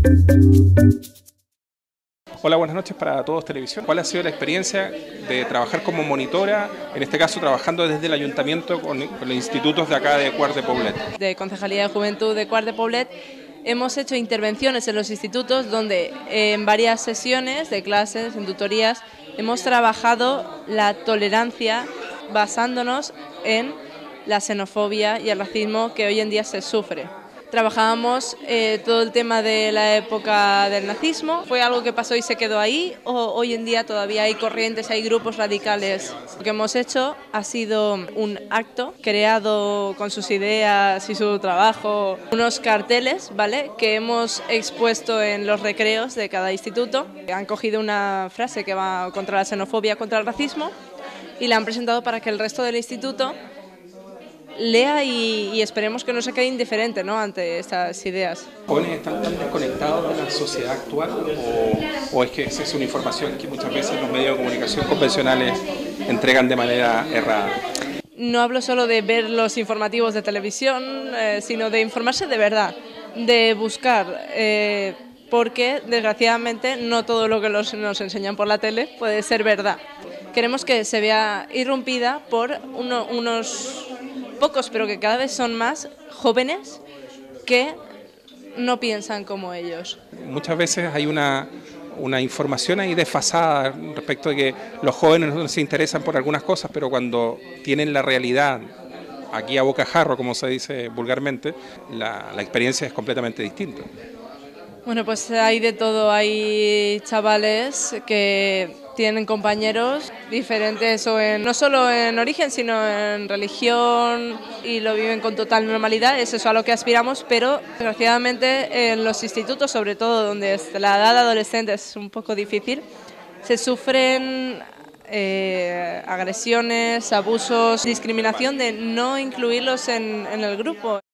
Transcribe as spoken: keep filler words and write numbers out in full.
Hola, buenas noches para todos Televisión. ¿Cuál ha sido la experiencia de trabajar como monitora, en este caso trabajando desde el ayuntamiento con, con los institutos de acá de Quart de Poblet? De Concejalía de Juventud de Quart de Poblet hemos hecho intervenciones en los institutos donde en varias sesiones de clases, en tutorías, hemos trabajado la tolerancia basándonos en la xenofobia y el racismo que hoy en día se sufre. Trabajábamos eh, todo el tema de la época del nazismo. ¿Fue algo que pasó y se quedó ahí? ¿O hoy en día todavía hay corrientes, hay grupos radicales? Lo que hemos hecho ha sido un acto creado con sus ideas y su trabajo, unos carteles, ¿vale?, que hemos expuesto en los recreos de cada instituto. Han cogido una frase que va contra la xenofobia, contra el racismo, y la han presentado para que el resto del instituto lea y, y esperemos que no se quede indiferente, ¿no?, ante estas ideas. ¿Los jóvenes están tan desconectados de la sociedad actual o, o es que esa es una información que muchas veces los medios de comunicación convencionales entregan de manera errada? No hablo solo de ver los informativos de televisión, eh, sino de informarse de verdad, de buscar, eh, porque desgraciadamente no todo lo que los, nos enseñan por la tele puede ser verdad. Queremos que se vea irrumpida por uno, unos pocos, pero que cada vez son más, jóvenes que no piensan como ellos. Muchas veces hay una, una información ahí desfasada respecto de que los jóvenes no se interesan por algunas cosas, pero cuando tienen la realidad aquí a bocajarro, como se dice vulgarmente, la, la experiencia es completamente distinta. Bueno, pues hay de todo, hay chavales que tienen compañeros diferentes, o en, no solo en origen, sino en religión, y lo viven con total normalidad. Es eso a lo que aspiramos, pero desgraciadamente en los institutos, sobre todo donde la edad adolescente es un poco difícil, se sufren eh, agresiones, abusos, discriminación de no incluirlos en, en el grupo.